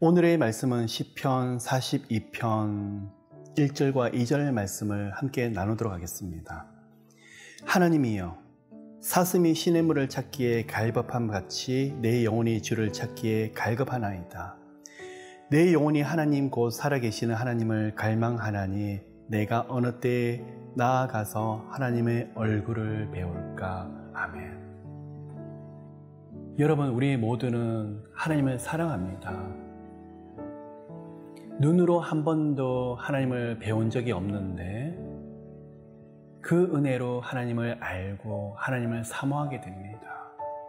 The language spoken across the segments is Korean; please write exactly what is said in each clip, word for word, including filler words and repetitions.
오늘의 말씀은 시편 사십이 편 일 절과 이 절 말씀을 함께 나누도록 하겠습니다. 하나님이여, 사슴이 시냇물을 찾기에 갈급함 같이 내 영혼이 주를 찾기에 갈급하나이다. 내 영혼이 하나님 곧 살아계시는 하나님을 갈망하나니 내가 어느 때에 나아가서 하나님의 얼굴을 배울까. 아멘. 여러분, 우리 모두는 하나님을 사랑합니다. 눈으로 한 번도 하나님을 배운 적이 없는데 그 은혜로 하나님을 알고 하나님을 사모하게 됩니다.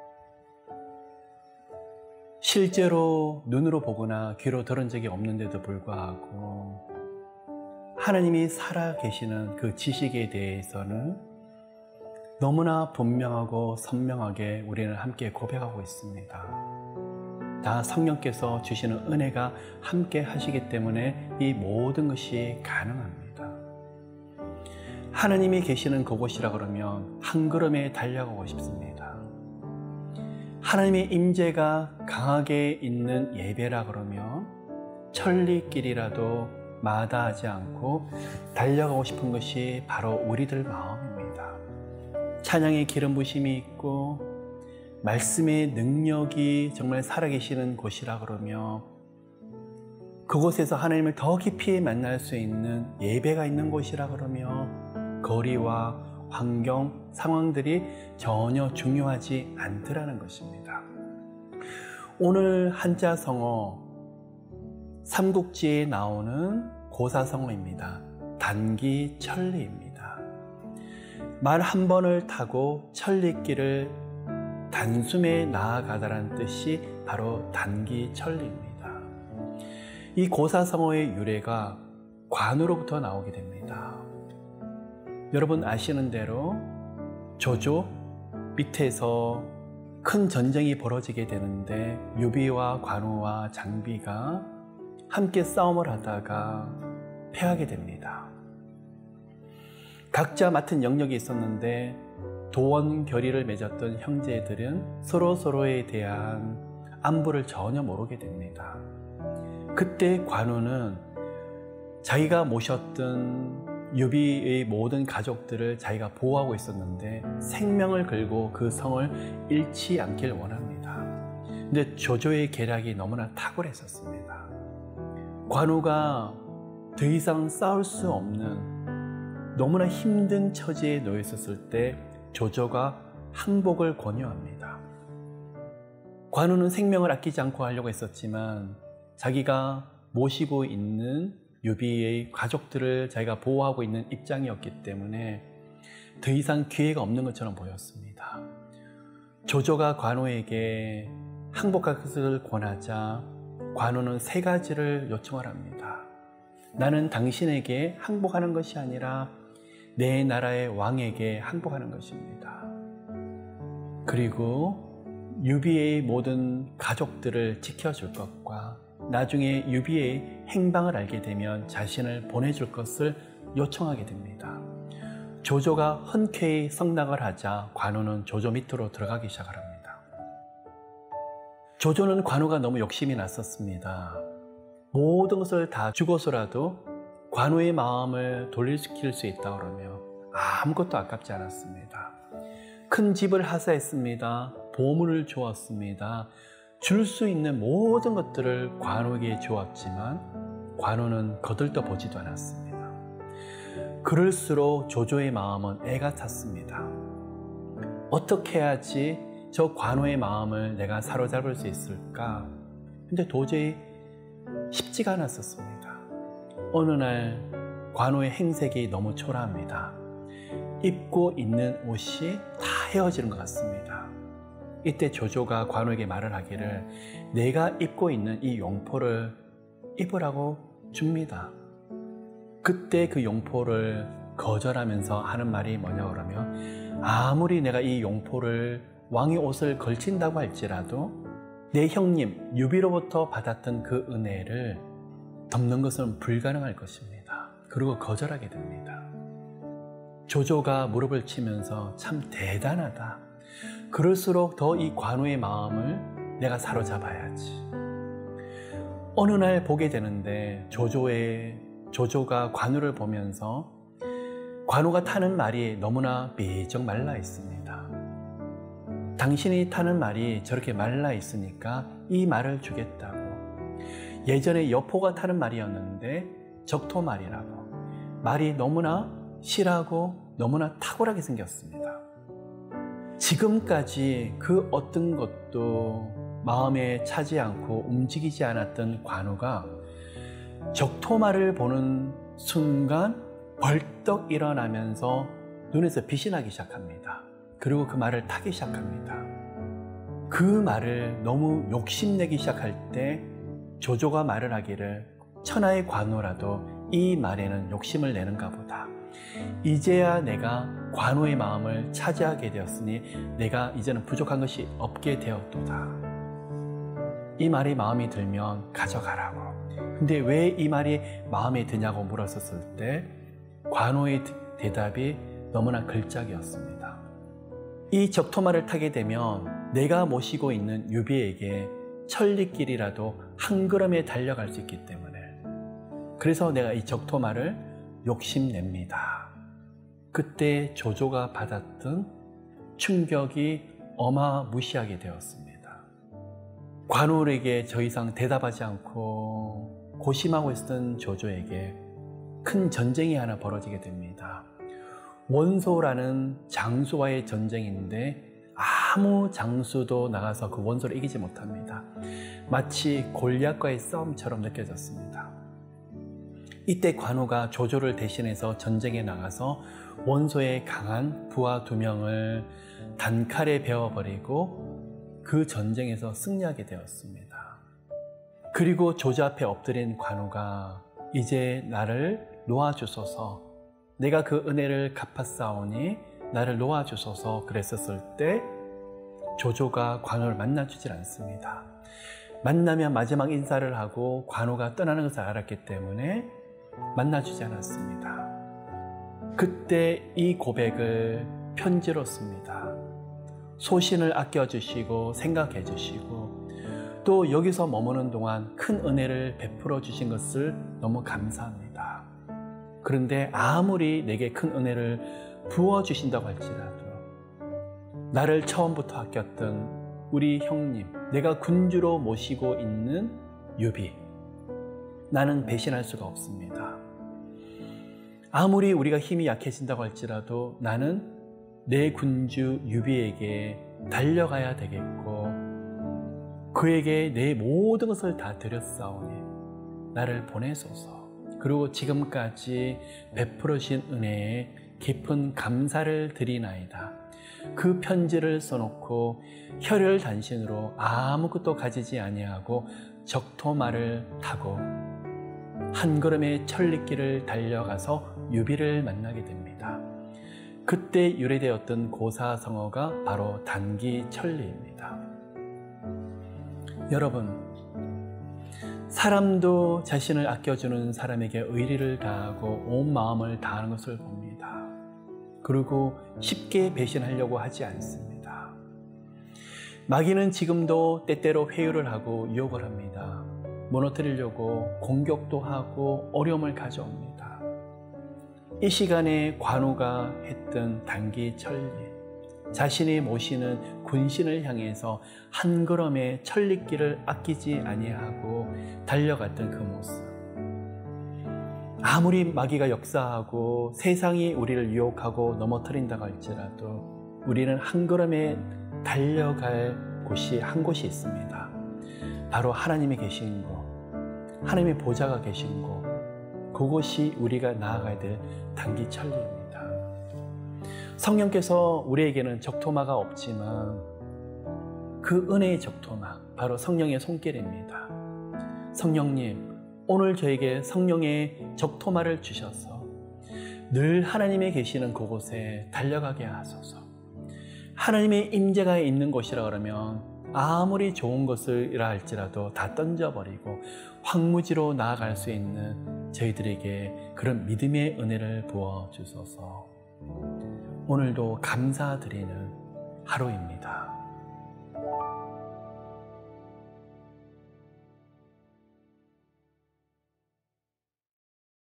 실제로 눈으로 보거나 귀로 들은 적이 없는데도 불구하고 하나님이 살아계시는 그 지식에 대해서는 너무나 분명하고 선명하게 우리는 함께 고백하고 있습니다. 다 성령께서 주시는 은혜가 함께 하시기 때문에 이 모든 것이 가능합니다. 하나님이 계시는 그곳이라 그러면 한 걸음에 달려가고 싶습니다. 하나님의 임재가 강하게 있는 예배라 그러면 천리길이라도 마다하지 않고 달려가고 싶은 것이 바로 우리들 마음입니다. 찬양의 기름 부심이 있고 말씀의 능력이 정말 살아계시는 곳이라 그러며 그곳에서 하나님을 더 깊이 만날 수 있는 예배가 있는 곳이라 그러며 거리와 환경, 상황들이 전혀 중요하지 않더라는 것입니다. 오늘 한자성어 삼국지에 나오는 고사성어입니다. 단기천리입니다. 말 한 번을 타고 천리길을 단숨에 나아가다라는 뜻이 바로 단기천리입니다. 이 고사성어의 유래가 관우로부터 나오게 됩니다. 여러분 아시는 대로 조조 밑에서 큰 전쟁이 벌어지게 되는데 유비와 관우와 장비가 함께 싸움을 하다가 패하게 됩니다. 각자 맡은 영역이 있었는데 도원 결의를 맺었던 형제들은 서로 서로에 대한 안부를 전혀 모르게 됩니다. 그때 관우는 자기가 모셨던 유비의 모든 가족들을 자기가 보호하고 있었는데 생명을 걸고 그 성을 잃지 않길 원합니다. 근데 조조의 계략이 너무나 탁월했었습니다. 관우가 더 이상 싸울 수 없는 너무나 힘든 처지에 놓여 있었을 때 조조가 항복을 권유합니다. 관우는 생명을 아끼지 않고 하려고 했었지만 자기가 모시고 있는 유비의 가족들을 자기가 보호하고 있는 입장이었기 때문에 더 이상 기회가 없는 것처럼 보였습니다. 조조가 관우에게 항복할 것을 권하자 관우는 세 가지를 요청을 합니다. 나는 당신에게 항복하는 것이 아니라 내 나라의 왕에게 항복하는 것입니다. 그리고 유비의 모든 가족들을 지켜줄 것과 나중에 유비의 행방을 알게 되면 자신을 보내줄 것을 요청하게 됩니다. 조조가 흔쾌히 성낙을 하자 관우는 조조 밑으로 들어가기 시작을 합니다. 조조는 관우가 너무 욕심이 났었습니다. 모든 것을 다 주고서라도 관우의 마음을 돌려시킬 수 있다 그러며 아무것도 아깝지 않았습니다. 큰 집을 하사했습니다. 보물을 주었습니다. 줄 수 있는 모든 것들을 관우에게 주었지만 관우는 거들떠 보지도 않았습니다. 그럴수록 조조의 마음은 애가 탔습니다. 어떻게 해야지 저 관우의 마음을 내가 사로잡을 수 있을까? 근데 도저히 쉽지가 않았었습니다. 어느 날 관우의 행색이 너무 초라합니다. 입고 있는 옷이 다 헤어지는 것 같습니다. 이때 조조가 관우에게 말을 하기를 내가 입고 있는 이 용포를 입으라고 줍니다. 그때 그 용포를 거절하면서 하는 말이 뭐냐 그러면 아무리 내가 이 용포를 왕의 옷을 걸친다고 할지라도 내 형님 유비로부터 받았던 그 은혜를 덮는 것은 불가능할 것입니다. 그리고 거절하게 됩니다. 조조가 무릎을 치면서 참 대단하다. 그럴수록 더 이 관우의 마음을 내가 사로잡아야지. 어느 날 보게 되는데 조조의, 조조가 관우를 보면서 관우가 타는 말이 너무나 비쩍 말라 있습니다. 당신이 타는 말이 저렇게 말라 있으니까 이 말을 주겠다고. 예전에 여포가 타는 말이었는데 적토말이라고. 말이 너무나 실하고 너무나 탁월하게 생겼습니다. 지금까지 그 어떤 것도 마음에 차지 않고 움직이지 않았던 관우가 적토말을 보는 순간 벌떡 일어나면서 눈에서 빛이 나기 시작합니다. 그리고 그 말을 타기 시작합니다. 그 말을 너무 욕심내기 시작할 때 조조가 말을 하기를 천하의 관우라도 이 말에는 욕심을 내는가 보다. 이제야 내가 관우의 마음을 차지하게 되었으니 내가 이제는 부족한 것이 없게 되었도다. 이 말이 마음에 들면 가져가라고. 근데 왜 이 말이 마음에 드냐고 물었었을 때 관우의 대답이 너무나 걸작이었습니다. 이 적토말을 타게 되면 내가 모시고 있는 유비에게 천리길이라도 한 걸음에 달려갈 수 있기 때문에, 그래서 내가 이 적토말을 욕심냅니다. 그때 조조가 받았던 충격이 어마무시하게 되었습니다. 관우에게 더 이상 대답하지 않고 고심하고 있었던 조조에게 큰 전쟁이 하나 벌어지게 됩니다. 원소라는 장수와의 전쟁인데 아무 장수도 나가서 그 원소를 이기지 못합니다. 마치 골리앗과의 싸움처럼 느껴졌습니다. 이때 관우가 조조를 대신해서 전쟁에 나가서 원소의 강한 부하 두 명을 단칼에 베어버리고 그 전쟁에서 승리하게 되었습니다. 그리고 조조 앞에 엎드린 관우가 이제 나를 놓아주소서, 내가 그 은혜를 갚았사오니 나를 놓아주소서 그랬었을 때 조조가 관우를 만나주질 않습니다. 만나면 마지막 인사를 하고 관우가 떠나는 것을 알았기 때문에 만나주지 않았습니다. 그때 이 고백을 편지로 씁니다. 소신을 아껴주시고 생각해 주시고 또 여기서 머무는 동안 큰 은혜를 베풀어 주신 것을 너무 감사합니다. 그런데 아무리 내게 큰 은혜를 부어주신다고 할지라도 나를 처음부터 아꼈던 우리 형님, 내가 군주로 모시고 있는 유비, 나는 배신할 수가 없습니다. 아무리 우리가 힘이 약해진다고 할지라도 나는 내 군주 유비에게 달려가야 되겠고 그에게 내 모든 것을 다 드렸사오니 나를 보내소서. 그리고 지금까지 베풀어 주신 은혜에 깊은 감사를 드리나이다. 그 편지를 써놓고 혈혈단신으로 아무것도 가지지 아니하고 적토말을 타고 한 걸음의 천리길을 달려가서 유비를 만나게 됩니다. 그때 유래되었던 고사성어가 바로 단기천리입니다. 여러분, 사람도 자신을 아껴주는 사람에게 의리를 다하고 온 마음을 다하는 것을 봅니다. 그리고 쉽게 배신하려고 하지 않습니다. 마귀는 지금도 때때로 회유를 하고 유혹을 합니다. 무너뜨리려고 공격도 하고 어려움을 가져옵니다. 이 시간에 관우가 했던 단기천리, 자신이 모시는 군신을 향해서 한 걸음의 천리길을 아끼지 아니하고 달려갔던 그 모습, 아무리 마귀가 역사하고 세상이 우리를 유혹하고 넘어뜨린다고 할지라도 우리는 한 걸음에 달려갈 곳이 한 곳이 있습니다. 바로 하나님이 계신 곳, 하나님의 보좌가 계신 곳, 그곳이 우리가 나아가야 될 단기천리입니다. 성령께서 우리에게는 적토마가 없지만 그 은혜의 적토마, 바로 성령의 손길입니다. 성령님, 오늘 저에게 성령의 적토마를 주셔서 늘 하나님이 계시는 그곳에 달려가게 하소서. 하나님의 임재가 있는 곳이라 그러면 아무리 좋은 것이라 할지라도 다 던져버리고 황무지로 나아갈 수 있는 저희들에게 그런 믿음의 은혜를 부어주소서. 오늘도 감사드리는 하루입니다.